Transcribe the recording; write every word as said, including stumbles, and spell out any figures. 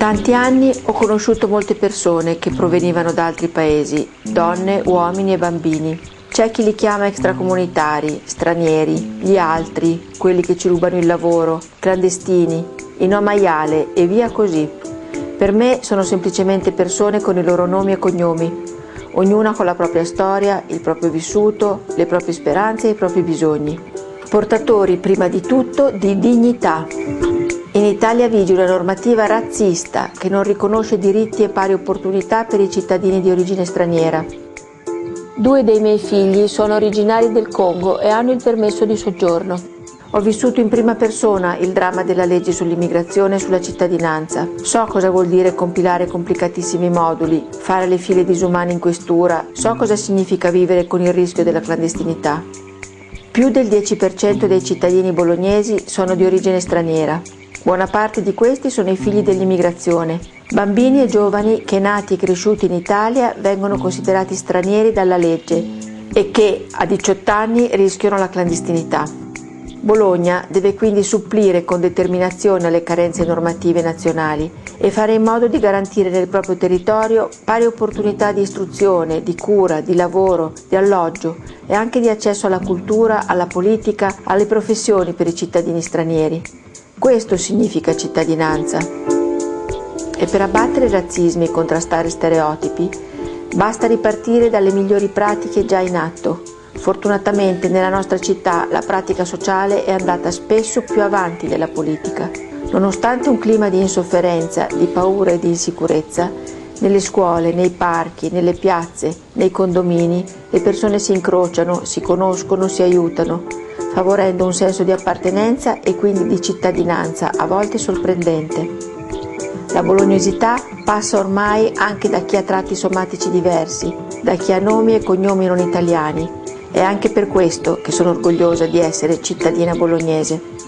tanti anni ho conosciuto molte persone che provenivano da altri paesi, donne, uomini e bambini. C'è chi li chiama extracomunitari, stranieri, gli altri, quelli che ci rubano il lavoro, clandestini, i no maiale e via così. Per me sono semplicemente persone con i loro nomi e cognomi, ognuna con la propria storia, il proprio vissuto, le proprie speranze e i propri bisogni. Portatori prima di tutto di dignità. In Italia vige una normativa razzista che non riconosce diritti e pari opportunità per i cittadini di origine straniera. Due dei miei figli sono originari del Congo e hanno il permesso di soggiorno. Ho vissuto in prima persona il dramma della legge sull'immigrazione e sulla cittadinanza. So cosa vuol dire compilare complicatissimi moduli, fare le file disumane in questura, so cosa significa vivere con il rischio della clandestinità. Più del dieci per cento dei cittadini bolognesi sono di origine straniera. Buona parte di questi sono i figli dell'immigrazione, bambini e giovani che nati e cresciuti in Italia vengono considerati stranieri dalla legge e che a diciotto anni rischiano la clandestinità. Bologna deve quindi supplire con determinazione alle carenze normative nazionali e fare in modo di garantire nel proprio territorio pari opportunità di istruzione, di cura, di lavoro, di alloggio e anche di accesso alla cultura, alla politica, alle professioni per i cittadini stranieri. Questo significa cittadinanza. E per abbattere i razzismi e contrastare stereotipi, basta ripartire dalle migliori pratiche già in atto. Fortunatamente nella nostra città la pratica sociale è andata spesso più avanti della politica. Nonostante un clima di insofferenza, di paura e di insicurezza, nelle scuole, nei parchi, nelle piazze, nei condomini, le persone si incrociano, si conoscono, si aiutano, favorendo un senso di appartenenza e quindi di cittadinanza, a volte sorprendente. La bolognosità passa ormai anche da chi ha tratti somatici diversi, da chi ha nomi e cognomi non italiani. È anche per questo che sono orgogliosa di essere cittadina bolognese.